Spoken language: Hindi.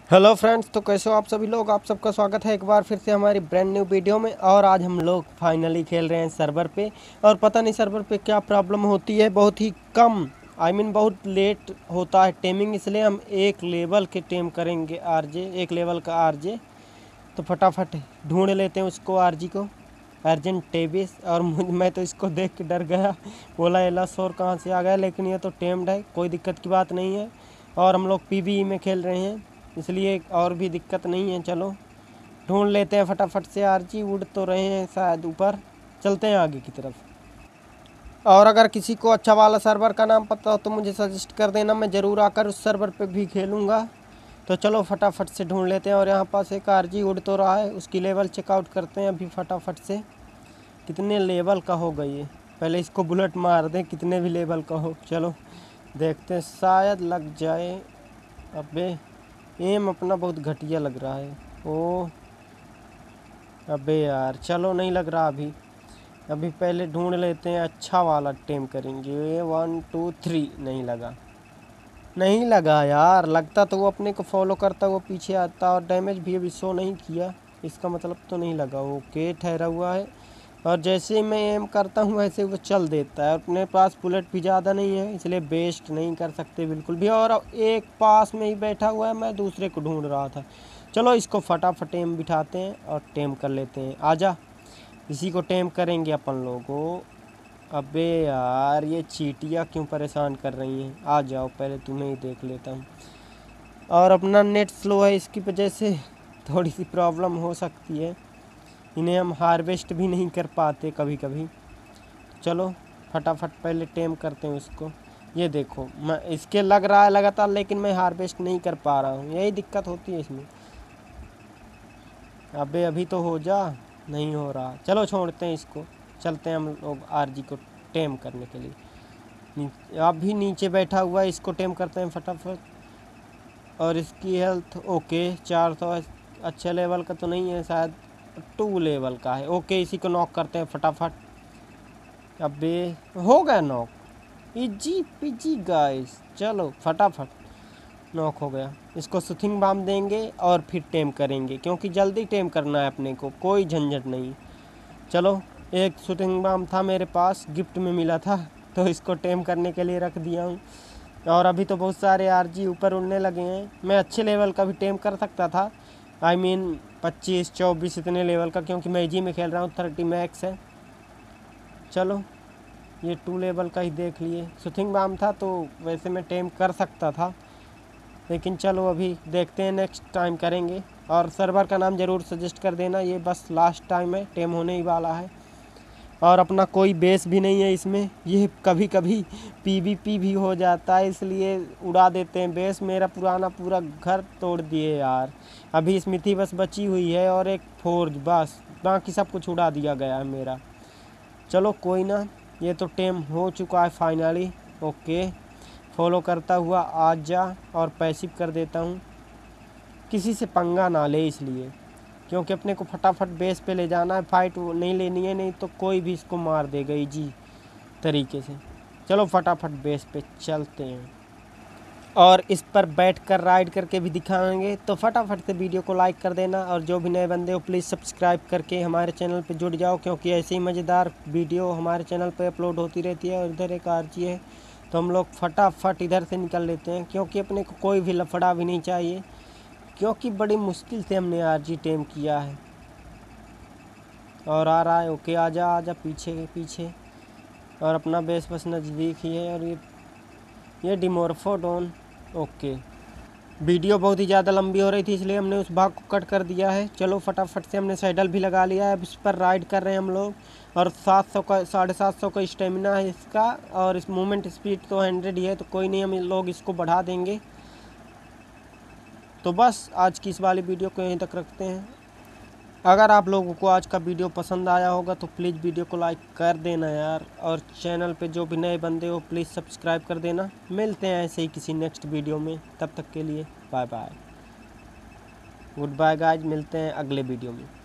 हेलो फ्रेंड्स, तो कैसे हो आप सभी लोग। आप सबका स्वागत है एक बार फिर से हमारी ब्रांड न्यू वीडियो में। और आज हम लोग फाइनली खेल रहे हैं सर्वर पे। और पता नहीं सर्वर पे क्या प्रॉब्लम होती है, बहुत ही कम बहुत लेट होता है टेमिंग, इसलिए हम एक लेवल के टेम करेंगे आरजे, एक लेवल का आरजे। तो फटाफट ढूंढ लेते हैं उसको, आरजी को, अर्जेंट टेबिस। और मैं तो इसको देख के डर गया, बोला एलासोर कहाँ से आ गया, लेकिन ये तो टेम्ड है, कोई दिक्कत की बात नहीं है। और हम लोग पीवीई में खेल रहे हैं, इसलिए और भी दिक्कत नहीं है। चलो ढूंढ लेते हैं फटाफट से। आरजी उड़ तो रहे हैं शायद ऊपर, चलते हैं आगे की तरफ। और अगर किसी को अच्छा वाला सर्वर का नाम पता हो तो मुझे सजेस्ट कर देना, मैं ज़रूर आकर उस सर्वर पे भी खेलूँगा। तो चलो फटाफट से ढूंढ लेते हैं। और यहाँ पास एक आरजी उड़ तो रहा है, उसकी लेवल चेकआउट करते हैं अभी फटाफट से। कितने लेवल का हो गई है, पहले इसको बुलेट मार दें, कितने भी लेवल का हो। चलो देखते हैं, शायद लग जाए। अबे एम अपना बहुत घटिया लग रहा है। ओ अबे यार, चलो नहीं लग रहा अभी पहले ढूंढ लेते हैं, अच्छा वाला टेम करेंगे। 1 2 3 नहीं लगा यार। लगता तो वो अपने को फॉलो करता, वो पीछे आता। और डैमेज भी अभी शो नहीं किया, इसका मतलब तो नहीं लगा। ओके, ठहरा हुआ है। और जैसे ही मैं एम करता हूँ वैसे वो चल देता है। अपने पास बुलेट भी ज़्यादा नहीं है, इसलिए वेस्ट नहीं कर सकते बिल्कुल भी। और एक पास में ही बैठा हुआ है, मैं दूसरे को ढूंढ रहा था। चलो इसको फटाफट टेम बिठाते हैं और टेम कर लेते हैं। आजा, इसी को टेम करेंगे अपन लोगों। अबे यार, ये चींटियाँ क्यों परेशान कर रही हैं। आ जाओ, पहले तुम्हें ही देख लेता हूँ। और अपना नेट स्लो है, इसकी वजह से थोड़ी सी प्रॉब्लम हो सकती है, इन्हें हम हार्वेस्ट भी नहीं कर पाते कभी कभी। चलो फटाफट पहले टेम करते हैं उसको। ये देखो, मैं इसके लग रहा है लगातार, लेकिन मैं हार्वेस्ट नहीं कर पा रहा हूँ, यही दिक्कत होती है इसमें। अबे अभी तो हो जा, नहीं हो रहा। चलो छोड़ते हैं इसको, चलते हैं हम लोग आरजी को टेम करने के लिए। अभी नीचे बैठा हुआ है, इसको टेम करते हैं फटाफट। और इसकी हेल्थ ओके 400, अच्छे लेवल का तो नहीं है, शायद 2 लेवल का है। ओके, इसी को नॉक करते हैं फटाफट। अबे हो गया नॉक, इजी पीजी गाइस। चलो फटाफट नॉक हो गया। इसको सुथिंग बाम देंगे और फिर टेम करेंगे, क्योंकि जल्दी टेम करना है अपने को, कोई झंझट नहीं। चलो, एक सुथिंग बाम था मेरे पास, गिफ्ट में मिला था, तो इसको टेम करने के लिए रख दिया हूँ। और अभी तो बहुत सारे आरजी ऊपर उड़ने लगे हैं। मैं अच्छे लेवल का भी टेम कर सकता था, 25 24 इतने लेवल का, क्योंकि मैं जी में खेल रहा हूँ, 30 मैक्स है। चलो ये 2 लेवल का ही देख लिए। सुथिंग बाम था तो वैसे मैं टेम कर सकता था, लेकिन चलो अभी देखते हैं, नेक्स्ट टाइम करेंगे। और सर्वर का नाम ज़रूर सजेस्ट कर देना, ये बस लास्ट टाइम है, टेम होने ही वाला है। और अपना कोई बेस भी नहीं है इसमें, ये कभी कभी पीवीपी भी हो जाता है, इसलिए उड़ा देते हैं बेस। मेरा पुराना पूरा घर तोड़ दिए यार। अभी स्मिथी बस बची हुई है और एक फोर्ज, बस बाकी सब कुछ उड़ा दिया गया है मेरा। चलो कोई ना, ये तो टेम हो चुका है फाइनली। ओके, फॉलो करता हुआ आ जा और पैसिव कर देता हूँ। किसी से पंगा ना ले इसलिए, क्योंकि अपने को फटाफट बेस पे ले जाना है, फाइट नहीं लेनी है, नहीं तो कोई भी इसको मार देगा इजी तरीके से। चलो फटाफट बेस पे चलते हैं और इस पर बैठकर राइड करके भी दिखाएंगे। तो फटाफट से वीडियो को लाइक कर देना, और जो भी नए बंदे हो प्लीज़ सब्सक्राइब करके हमारे चैनल पे जुड़ जाओ, क्योंकि ऐसे ही मज़ेदार वीडियो हमारे चैनल पे अपलोड होती रहती है। और इधर एक आरजी है, तो हम लोग फटाफट इधर से निकल लेते हैं, क्योंकि अपने को कोई भी लफड़ा भी नहीं चाहिए, क्योंकि बड़ी मुश्किल से हमने आरजी टेम किया है। और आ रहा है, ओके, आजा आजा, पीछे पीछे। और अपना बेस बस नज़दीक ही है। और ये डिमोर्फोडोन। ओके, वीडियो बहुत ही ज़्यादा लंबी हो रही थी, इसलिए हमने उस भाग को कट कर दिया है। चलो फटाफट से हमने सैडल भी लगा लिया है, अब इस पर राइड कर रहे हैं हम लोग। और 700 का 750 का स्टेमिना है इसका, और इस मूवमेंट स्पीड तो 100 ही है, तो कोई नहीं, हम लोग इसको बढ़ा देंगे। तो बस आज की इस वाली वीडियो को यहीं तक रखते हैं। अगर आप लोगों को आज का वीडियो पसंद आया होगा तो प्लीज़ वीडियो को लाइक कर देना यार, और चैनल पे जो भी नए बंदे हो प्लीज़ सब्सक्राइब कर देना। मिलते हैं ऐसे ही किसी नेक्स्ट वीडियो में, तब तक के लिए bye bye, goodbye guys, मिलते हैं अगले वीडियो में।